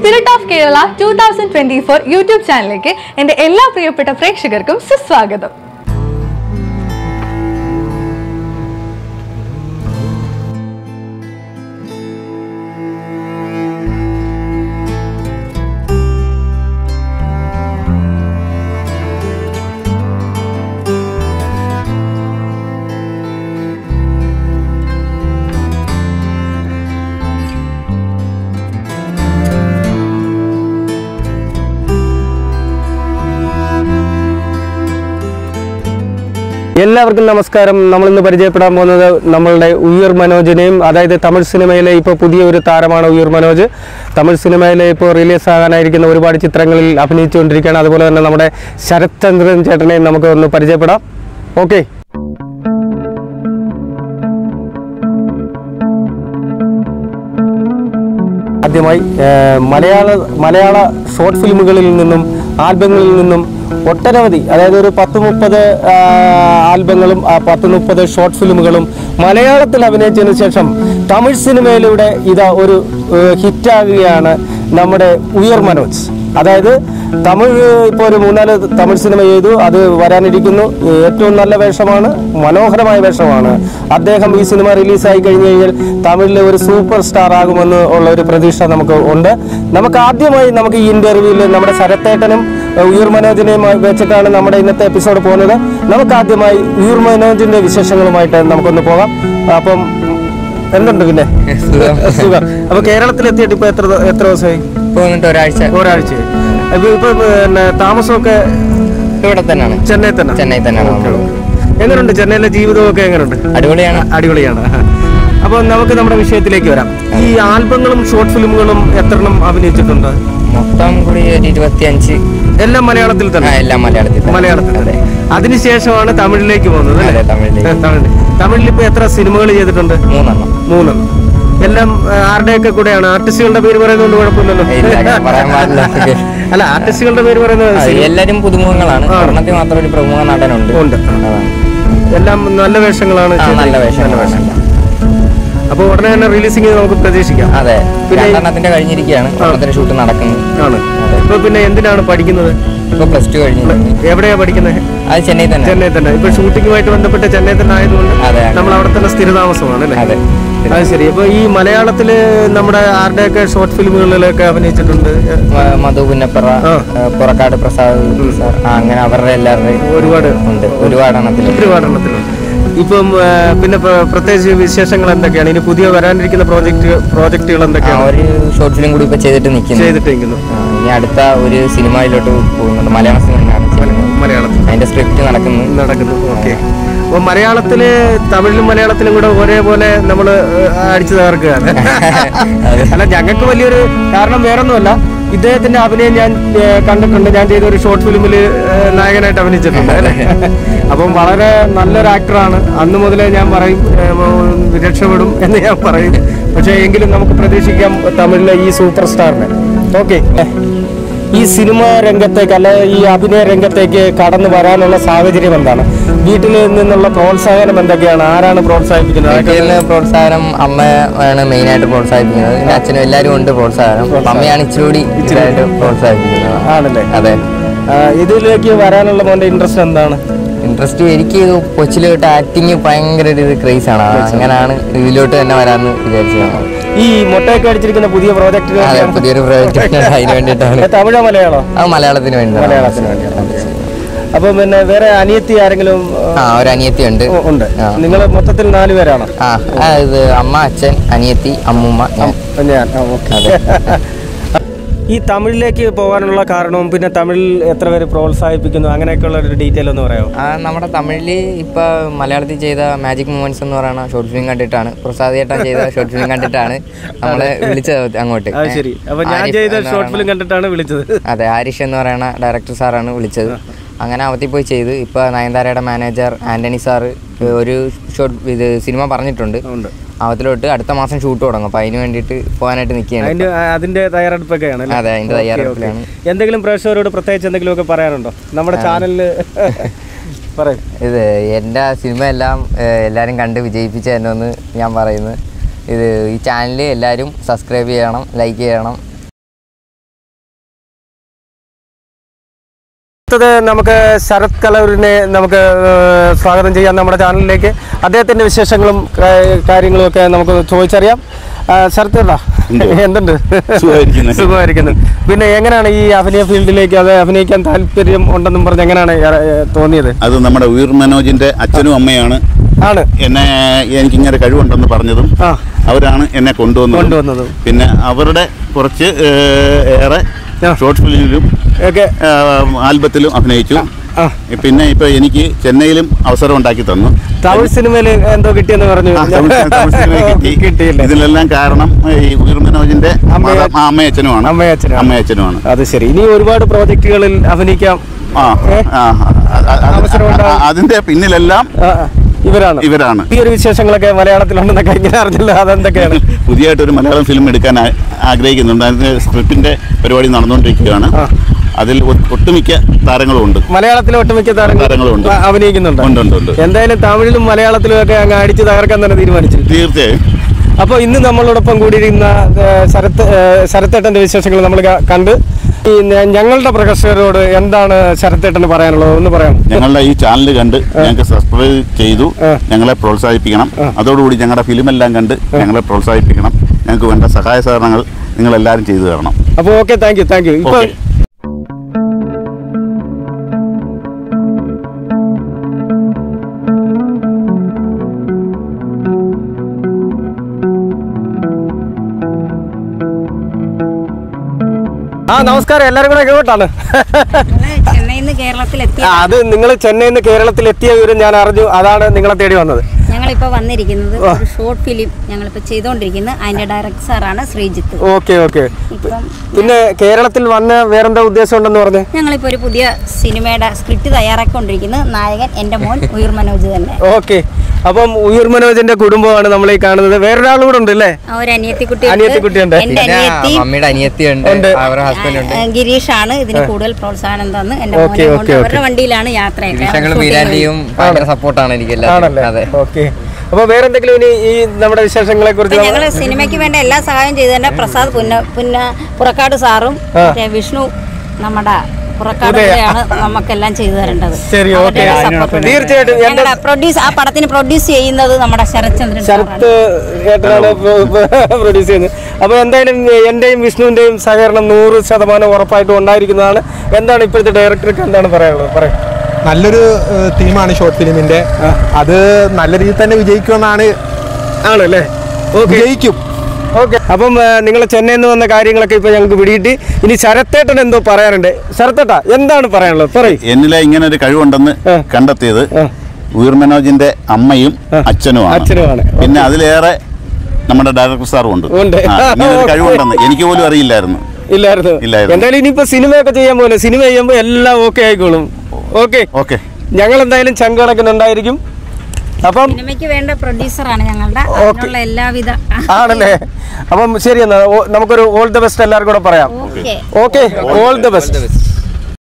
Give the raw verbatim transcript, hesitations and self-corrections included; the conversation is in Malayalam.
Spirit of Kerala two thousand twenty four YouTube ചാനലിലേക്ക് എൻ്റെ എല്ലാ പ്രിയപ്പെട്ട പ്രേക്ഷകർക്കും സുസ്വാഗതം. എല്ലാവർക്കും നമസ്കാരം. നമ്മളിന്ന് പരിചയപ്പെടാൻ പോകുന്നത് നമ്മളുടെ ഉയർ മനോജിനെയും, അതായത് തമിഴ് സിനിമയിലെ ഇപ്പോൾ പുതിയ ഒരു താരമാണ് ഉയർ മനോജ്. തമിഴ് സിനിമയിലെ ഇപ്പോൾ റിലീസ് ആകാനായിരിക്കുന്ന ഒരുപാട് ചിത്രങ്ങളിൽ അഭിനയിച്ചുകൊണ്ടിരിക്കുകയാണ്. അതുപോലെ തന്നെ നമ്മുടെ ശരത് ചന്ദ്രൻ ചേട്ടനെയും നമുക്ക് ഒന്ന് പരിചയപ്പെടാം. ഓക്കെ, ആദ്യമായി മലയാള മലയാള ഷോർട്ട് ഫിലിമുകളിൽ നിന്നും ആൽബങ്ങളിൽ നിന്നും ഒട്ടനവധി, അതായത് ഒരു പത്ത് മുപ്പത് ആൽബങ്ങളും പത്ത് മുപ്പത് ഷോർട്ട് ഫിലിമുകളും മലയാളത്തിൽ അഭിനയിച്ചതിന് ശേഷം തമിഴ് സിനിമയിലൂടെ ഇതാ ഒരു ഹിറ്റാകുകയാണ് നമ്മുടെ ഉയർ മനോജ്. അതായത് തമിഴ് ഇപ്പോൾ ഒരു മൂന്നാല് തമിഴ് സിനിമ ചെയ്തു, അത് വരാനിരിക്കുന്നു. ഏറ്റവും നല്ല വേഷമാണ്, മനോഹരമായ വേഷമാണ്. അദ്ദേഹം ഈ സിനിമ റിലീസായി കഴിഞ്ഞു കഴിഞ്ഞാൽ തമിഴിലെ ഒരു സൂപ്പർ സ്റ്റാർ ആകുമെന്ന് ഉള്ള ഒരു പ്രതീക്ഷ നമുക്ക് ഉണ്ട്. നമുക്ക് ആദ്യമായി നമുക്ക് ഈ ഇന്റർവ്യൂവിൽ നമ്മുടെ ശരത്തേട്ടനും ഉയർ മനോജിനെയും വെച്ചിട്ടാണ് നമ്മുടെ ഇന്നത്തെ എപ്പിസോഡ് പോകുന്നത്. നമുക്ക് ആദ്യമായി ഉയർ മനോജിന്റെ വിശേഷങ്ങളുമായിട്ട് നമുക്കൊന്ന് പോകാം. അപ്പം എന്തുണ്ട് പിന്നെ? സുഖം. അപ്പൊ കേരളത്തിലെത്തിയിട്ട് ഇപ്പൊ എത്ര എത്ര ദിവസമായി? ഒരാഴ്ച ഒരാഴ്ച ഇപ്പൊ പിന്നെ താമസമൊക്കെ ഇവിടെ തന്നെയാണ്, ചെന്നൈ തന്നെ ചെന്നൈ തന്നെയാണ്. എങ്ങനെയുണ്ട് ചെന്നൈയിലെ ജീവിതമൊക്കെ? എങ്ങനെയുണ്ട്? അടിപൊളിയാണ്, അടിപൊളിയാണ്. അപ്പൊ നമുക്ക് നമ്മുടെ വിഷയത്തിലേക്ക് വരാം. ഈ ആൽബങ്ങളും ഷോർട്ട് ഫിലിമുകളും എത്രണ്ണം അഭിനയിച്ചിട്ടുണ്ട്? മൊത്തം കൂടി ഒരു ഇരുപത്തിയഞ്ച്. എല്ലാം മലയാളത്തിൽ തന്നെ? എല്ലാം മലയാളത്തിൽ മലയാളത്തിൽ തന്നെ. അതിനുശേഷമാണ് തമിഴിലേക്ക് പോകുന്നത് അല്ലേ? തമിഴിൽ തമിഴിൽ ഇപ്പൊ എത്ര സിനിമകൾ ചെയ്തിട്ടുണ്ട്? മൂന്നെണ്ണം. മൂന്നെണ്ണം. എല്ലാം ആരുടെയൊക്കെ കൂടെയാണ്? ആർട്ടിസ്റ്റുകളുടെ പേര് പറയുന്നതുകൊണ്ട് കുഴപ്പമില്ലല്ലോ. അല്ല, ആർട്ടിസ്റ്റുകളുടെ പേര് പറയുന്നത് എല്ലാരും പുതുമുഖങ്ങളാണ്. ഒരെണ്ണത്തിൽ മാത്രം ഒരു പ്രമുഖ നടനുണ്ട്. ഉണ്ട്. എല്ലാം നല്ല വേഷങ്ങളാണ്. നല്ല വേഷം. അപ്പൊ ഉടനെ തന്നെ റിലീസിംഗ് നമുക്ക് പ്രതീക്ഷിക്കാം. അതെ, രണ്ടെണ്ണത്തിന്റെ കഴിഞ്ഞിരിക്കുകയാണ്, ഒരെണ്ണത്തിന്റെ ഷൂട്ട് നടക്കുന്നു. ആണ്. ഇപ്പൊ പിന്നെ എന്തിനാണ് പഠിക്കുന്നത്? ഇപ്പൊ പ്ലസ് ടു കഴിഞ്ഞു. എവിടെയാ പഠിക്കുന്നത്? അത് ചെന്നൈ തന്നെ. ചെന്നൈ തന്നെ. ഇപ്പൊ ഷൂട്ടിങ്ങുമായിട്ട് ബന്ധപ്പെട്ട് ചെന്നൈ തന്നെ ആയതുകൊണ്ട് നമ്മൾ അവിടെ തന്നെ സ്ഥിരതാമസമാണ് അല്ലേ? അതെ. അത് ശരി. അപ്പൊ ഈ മലയാളത്തില് നമ്മുടെ ആരുടെയൊക്കെ ഷോർട്ട് ഫിലിമുകളിലൊക്കെ അഭിനയിച്ചിട്ടുണ്ട്? മധു പുന്നപ്പറ, പുറക്കാട് പ്രസാദ്, അങ്ങനെ അവരുടെ എല്ലാവരുടെയും ഒരുപാട് ഉണ്ട്. ഒരുപാട് എണ്ണത്തിൽ ഒരുപാട് എണ്ണത്തിലുണ്ട്. ഇപ്പം പിന്നെ പ്രത്യേകിച്ച് വിശേഷങ്ങൾ എന്തൊക്കെയാണ്? ഇനി പുതിയ വരാനിരിക്കുന്ന പ്രോജക്ട് പ്രോജക്റ്റുകൾ എന്തൊക്കെയാണ്? ഒരു ഷോർട്ട് ഫിലിം കൂടി ഇപ്പൊ ചെയ്തിട്ട് നിൽക്കുന്നു. ചെയ്തിട്ടിരിക്കുന്നു. ഇനി അടുത്ത ഒരു സിനിമയിലോട്ട് പോകുന്നുണ്ട്. മലയാള സിനിമയാണ് മലയാളത്തിൽ. അതിന്റെ സ്ക്രിപ്റ്റ് നടക്കുന്നു നടക്കുന്നു ഓക്കെ. അപ്പൊ മലയാളത്തില് തമിഴിലും മലയാളത്തിലും കൂടെ ഒരേപോലെ നമ്മൾ അടിച്ചു തകർക്കുകയാണ്. അല്ല, ഞങ്ങൾക്ക് വലിയൊരു കാരണം വേറൊന്നുമല്ല, ഇദ്ദേഹത്തിന്റെ അഭിനയം ഞാൻ കണ്ടിട്ടുണ്ട്. ഞാൻ ചെയ്ത ഒരു ഷോർട്ട് ഫിലിമിൽ നായകനായിട്ട് അഭിനയിച്ചിട്ടുണ്ട് അല്ലേ? അപ്പം വളരെ നല്ലൊരു ആക്ടറാണ്. അന്ന് മുതലേ ഞാൻ പറയും രക്ഷപ്പെടും എന്ന് ഞാൻ പറയും. പക്ഷേ എങ്കിലും നമുക്ക് പ്രതീക്ഷിക്കാം തമിഴിലെ ഈ സൂപ്പർ സ്റ്റാറിനെ. ഓക്കെ, ഈ സിനിമ രംഗത്തേക്ക് അല്ല ഈ അഭിനയ രംഗത്തേക്ക് കടന്നു വരാനുള്ള സാഹചര്യം എന്താണ്? വീട്ടിൽ നിന്നുള്ള പ്രോത്സാഹനം എന്തൊക്കെയാണ്? ആരാണ് പ്രോത്സാഹിപ്പിക്കുന്നത്? പ്രോത്സാഹനം അമ്മയാണ് മെയിൻ ആയിട്ട് പ്രോത്സാഹിപ്പിക്കുന്നത്. പിന്നെ അച്ഛനും എല്ലാവരും ഉണ്ട് പ്രോത്സാഹനം. അമ്മയാണ് ഇച്ചിരി ഇച്ചിരി പ്രോത്സാഹിപ്പിക്കുന്നത്. ആണല്ലേ? അതെ. ഇതിലേക്ക് വരാനുള്ള മോന്റെ ഇൻട്രസ്റ്റ് എന്താണ്? ഇൻട്രസ്റ്റ് എനിക്ക് കൊച്ചിലെ തൊട്ട് ആക്ടിങ് ഭയങ്കര ഒരു ക്രേസ് ആണ്. അങ്ങനെയാണ് ഇതിലോട്ട് തന്നെ വരാമെന്ന് വിചാരിച്ചതാണ്. ഈ മുട്ടയൊക്കെ അടിച്ചിരിക്കുന്ന പുതിയ പ്രോജക്റ്റ്? പുതിയൊരു പ്രോജക്റ്റ് അതിന് വേണ്ടിയിട്ടാണ്. തമിഴോ മലയാളോ? അത് മലയാളത്തിന് വേണ്ടി. മലയാളത്തിന് വേണ്ടിയാണ്. അപ്പൊ പിന്നെ വേറെ അനിയത്തി ആരെങ്കിലും? ആ, ഒരു അനിയത്തി ഉണ്ട്. ഉണ്ട്. നിങ്ങൾ മൊത്തത്തിൽ നാല് പേരാണോ? ആ, ഇത് അമ്മ, അച്ഛൻ, അനിയത്തി, അമ്മൂമ്മ, ഞാൻ. ഈ തമിഴിലേക്ക് പോകാനുള്ള കാരണവും പിന്നെ തമിഴിൽ എത്ര പേര് പ്രോത്സാഹിപ്പിക്കുന്നു അങ്ങനെയൊക്കെയുള്ള ഒരു ഡീറ്റെയിൽ ഒന്ന് പറയാമോ? നമ്മുടെ തമിഴിൽ ഇപ്പൊ മലയാളത്തിൽ ചെയ്ത മാജിക് മൂമെന്റ്സ് എന്ന് പറയുന്ന ഷോർട്ട് ഫിലിം കണ്ടിട്ടാണ്, പ്രസാദ് ചേട്ടൻ ചെയ്ത ഷോർട്ട് ഫിലിം കണ്ടിട്ടാണ് നമ്മളെ വിളിച്ചത് അങ്ങോട്ട്. ശരി. അപ്പൊ ഞാൻ ചെയ്ത ഷോർട്ട് ഫിലിം കണ്ടിട്ടാണ് വിളിച്ചത്. അതെ, ആരിഷ് എന്ന് പറയുന്ന ഡയറക്ടർ സാറാണ് വിളിച്ചത്. അങ്ങനെ അവധി പോയി ചെയ്ത് ഇപ്പൊ നയൻതാരയുടെ മാനേജർ ആന്റണി സാറ് ഒരു ഷോർട്ട് ഇത് സിനിമ പറഞ്ഞിട്ടുണ്ട്. അവത്തിലോട്ട് അടുത്ത മാസം ഷൂട്ട് തുടങ്ങും. അപ്പൊ അതിന് വേണ്ടിയിട്ട് പോകാനായിട്ട് നിൽക്കുകയാണ്. അതിന്റെ തയ്യാറെടുപ്പൊക്കെയാണ്? അതെ, അതിന്റെ തയ്യാറെടുപ്പിലാണ്. എന്തെങ്കിലും പ്രേക്ഷകരോട് പ്രത്യേകിച്ച് എന്തെങ്കിലുമൊക്കെ പറയാറുണ്ടോ നമ്മുടെ ചാനലില്? പറയും. ഇത് എൻ്റെ സിനിമ എല്ലാം എല്ലാവരും കണ്ട് വിജയിപ്പിച്ചു തരണമെന്ന് ഞാൻ പറയുന്നു. ഇത് ഈ ചാനൽ എല്ലാവരും സബ്സ്ക്രൈബ് ചെയ്യണം, ലൈക്ക് ചെയ്യണം. അടുത്തത് നമുക്ക് ശരത് കലൂരിനെ നമുക്ക് സ്വാഗതം ചെയ്യാം നമ്മുടെ ചാനലിലേക്ക്. അദ്ദേഹത്തിൻ്റെ വിശേഷങ്ങളും കാര്യങ്ങളും ഒക്കെ നമുക്ക് ചോദിച്ചറിയാം. ശരത് ഏട്ടാ, എന്തുണ്ട്? സുഖമായിരിക്കുന്നു. പിന്നെ എങ്ങനെയാണ് ഈ അഭിനയ ഫീൽഡിലേക്ക് അത് അഭിനയിക്കാൻ താല്പര്യം ഉണ്ടെന്നും പറഞ്ഞ് എങ്ങനെയാണ് തോന്നിയത്? അത് നമ്മുടെ ഉയർ മനോജിന്റെ അച്ഛനും അമ്മയാണ് ആണ് എന്നെ എനിക്കിങ്ങനെ കഴിവുണ്ടെന്ന് പറഞ്ഞതും അവരാണ് എന്നെ കൊണ്ടുവന്നത് കൊണ്ടുവന്നതും പിന്നെ അവരുടെ കുറച്ച് ഏറെ ഷോർട്ട് ഫിലിമിലും ഒക്കെ ആൽബത്തിലും അഭിനയിച്ചു. പിന്നെ ഇപ്പൊ എനിക്ക് ചെന്നൈയിലും അവസരം ഉണ്ടാക്കി തന്നു. തമിഴ് സിനിമയിൽ എന്തോ കിട്ടിയെന്ന് പറഞ്ഞു. ഇതിലെല്ലാം കാരണം ഈ ഉയർ മനോജിന്റെ അമ്മയച്ഛനുമാണ് അമ്മയച്ഛനുമാണ് അത് ശരി. ഇനി ഒരുപാട് പ്രോജക്റ്റുകളിൽ അഭിനയിക്കാം. അതിന്റെ പിന്നിലെല്ലാം ഇവരാണ് ഇവരാണ് ഈ ഒരു വിശേഷങ്ങളൊക്കെ മലയാളത്തിലുണ്ടെന്നൊക്കെ ഇങ്ങനെ അറിഞ്ഞില്ല. അതെന്തൊക്കെയാണ്? പുതിയതായിട്ടൊരു മലയാളം ഫിലിം എടുക്കാൻ ആഗ്രഹിക്കുന്നുണ്ട്. അതിന്റെ സ്ക്രിപ്റ്റിന്റെ പരിപാടി നടന്നുകൊണ്ടിരിക്കുകയാണ്. അതിൽ ഒട്ടുമിക്ക താരങ്ങളും ഉണ്ട്. മലയാളത്തിലെ ഒട്ടുമിക്ക താരങ്ങളും ഉണ്ട്, അഭിനയിക്കുന്നുണ്ട്. എന്തായാലും തമിഴിലും മലയാളത്തിലും ഒക്കെ അങ്ങ് അടിച്ചു തകർക്കാൻ തന്നെ തീരുമാനിച്ചു. തീർച്ചയായും. അപ്പോൾ ഇന്ന് നമ്മളോടൊപ്പം കൂടിയിരുന്ന ശരത് ശരത്തേട്ടൻ്റെ വിശേഷങ്ങൾ നമ്മൾ കണ്ട്. ഈ ഞങ്ങളുടെ പ്രേക്ഷകരോട് എന്താണ് ശരത്തേട്ടന് പറയാനുള്ളത് ഒന്ന് പറയാം. ഞങ്ങളുടെ ഈ ചാനൽ കണ്ട് ഞങ്ങൾക്ക് സബ്സ്ക്രൈബ് ചെയ്തു ഞങ്ങളെ പ്രോത്സാഹിപ്പിക്കണം. അതോടുകൂടി ഞങ്ങളുടെ ഫിലിമെല്ലാം കണ്ട് ഞങ്ങളെ പ്രോത്സാഹിപ്പിക്കണം. ഞങ്ങൾക്ക് വേണ്ട സഹായ സഹകരണങ്ങൾ നിങ്ങളെല്ലാവരും ചെയ്തു തരണം. അപ്പോൾ okay, thank you thank you ഇപ്പോൾ ആ നമസ്കാരം. എല്ലാവരും കൂടെ കേട്ടാണ്. അത് നിങ്ങൾ ചെന്നൈയിൽ നിന്ന് കേരളത്തിൽ എത്തിയ വിവരം ഞാൻ അറിഞ്ഞു. അതാണ് നിങ്ങളെ തേടി വന്നത്. ഞങ്ങളിപ്പോൾ വന്നിരിക്കുന്നത് ഒരു ഷോർട്ട് ഫിലിം ഞങ്ങളിപ്പോൾ ചെയ്തുകൊണ്ടിരിക്കുന്നത്. അതിന്റെ ഡയറക്ടർ സാറാണ് ശ്രീജിത്ത്. Okay okay. പിന്നെ കേരളത്തിൽ വന്ന വേറെന്താ ഉദ്ദേശം ഉണ്ടെന്ന് പറഞ്ഞു? ഞങ്ങളിപ്പോൾ ഒരു പുതിയ സിനിമയുടെ സ്ക്രിപ്റ്റ് തയ്യാറാക്കിക്കൊണ്ടിരിക്കുന്നത്. നായകൻ എന്റെ മോൻ ഉയർ മനോജ് തന്നെ. ഓക്കെ. അപ്പം ഉയർ മനോജിന്റെ കുടുംബമാണ് നമ്മൾ ഈ കാണുന്നത്. വേറൊരാൾ കൂടെ ഉണ്ട് അല്ലേ? ഒരു അനിയത്തിക്കുട്ടി അനിയത്തിക്കുട്ടിയുണ്ട്. എന്റെ അനിയത്തി ഗിരീഷ് ആണ് ഇതിന് കൂടുതൽ പ്രോത്സാഹനം തന്ന് എന്റെ മോനെ കൊണ്ട് അവരുടെ വണ്ടിയിലാണ് യാത്ര. സപ്പോർട്ടാണ് എനിക്ക്. അപ്പൊ വേറെന്തെങ്കിലും ഇനി ഈ നമ്മുടെ വിശേഷങ്ങളെ കുറിച്ച്? ഞങ്ങള് സിനിമയ്ക്ക് വേണ്ട എല്ലാ സഹായം ചെയ്തു തന്നെ പ്രസാദ് പുന്ന പുന്ന പുറക്കാട് സാറും വിഷ്ണു നമ്മുടെ പുറക്കാടുകയാണ് നമുക്കെല്ലാം ചെയ്തു തരേണ്ടത്. തീർച്ചയായിട്ടും ഞങ്ങളുടെ പ്രൊഡ്യൂസ് ആ പടത്തിന് പ്രൊഡ്യൂസ് ചെയ്യുന്നത് നമ്മുടെ ശരത്ചന്ദ്രൻ ശരത്ത് ഏട്ടനാണ് പ്രൊഡ്യൂസ് ചെയ്യുന്നത്. അപ്പൊ എന്തായാലും എന്റെയും വിഷ്ണുവിന്റെയും സഹകരണം നൂറ് ശതമാനം ഉറപ്പായിട്ടും ഉണ്ടായിരിക്കുന്നതാണ്. എന്താണ് ഇപ്പോഴത്തെ ഡയറക്ടർക്ക് എന്താണ് പറയാനുള്ളത്? പറയാം. നല്ലൊരു തീമാണ് ഷോർട്ട് ഫിലിമിന്റെ. അത് നല്ല രീതിയിൽ തന്നെ വിജയിക്കുമെന്നാണ്. ആണല്ലേ? വിജയിക്കും. ഓക്കെ. അപ്പം നിങ്ങൾ ചെന്നൈയിൽ നിന്ന് വന്ന കാര്യങ്ങളൊക്കെ ഇപ്പൊ ഞങ്ങൾക്ക് പിടികിട്ടി. ഇനി ശരത്തേട്ടൻ എന്തോ പറയാനുണ്ട്. ശരത്തേട്ടാ എന്താണ് പറയാനുള്ളത്? പറയും. എന്നിലെ ഇങ്ങനെ ഒരു കഴിവുണ്ടെന്ന് കണ്ടെത്തിയത് ഉയർ മനോജിന്റെ അമ്മയും അച്ഛനുമാണ് അച്ഛനുമാണ് പിന്നെ അതിലേറെ നമ്മുടെ ഡയറക്ടർ സാറും ഉണ്ട്. കഴിവുണ്ടെന്ന് എനിക്ക് പോലും അറിയില്ലായിരുന്നു. ഇല്ലായിരുന്നു. എന്തായാലും ഇനിയിപ്പോ സിനിമയൊക്കെ ചെയ്യാൻ പോലെ സിനിമ ചെയ്യുമ്പോ എല്ലാം ഓക്കെ ആയിക്കോളും. Okay okay. ഞങ്ങൾ എന്തായാലും ചങ്കടക്കുന്നുണ്ടായിരിക്കും. അപ്പം സിനിമയ്ക്ക് വേണ്ട പ്രൊഡ്യൂസറാണ് ഞങ്ങളുടെ. അതിനുള്ള എല്ലാവിധ ആണല്ലേ? അപ്പം ശരി, എന്നാ നമുക്കൊരു ഓൾ ദ ബെസ്റ്റ് എല്ലാവർക്കും കൂടെ പറയാം. Okay, all the best.